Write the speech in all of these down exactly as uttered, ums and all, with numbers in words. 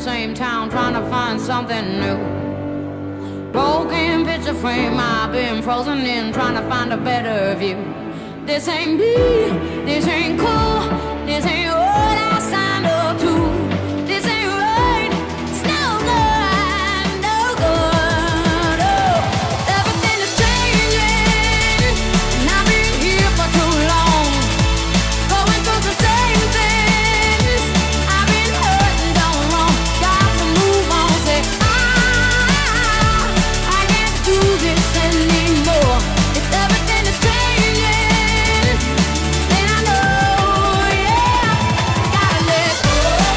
same town trying to find something new. Broken picture frame, I've been frozen in trying to find a better view. This ain't me, this ain't cool, this ain't what I signed up to. This ain't right, it's no good, no good. Oh, everything is changing, and I've been here for too long, going through the same things. I've been hurt and done wrong, got to move on. Say I, I can't do this anymore. If everything is changing, then I know, yeah, gotta let go.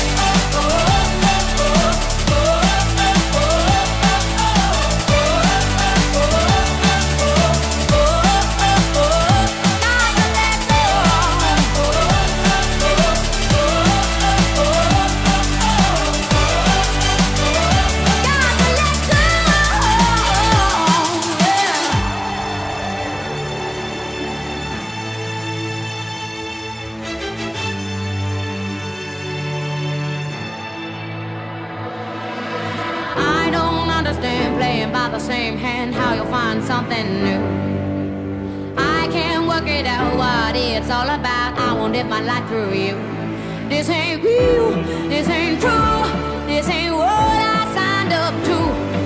I don't understand playing by the same hand, how you'll find something new. I can't work it out what it's all about. I won't live my life through you. This ain't real, this ain't true, this ain't what I signed up to.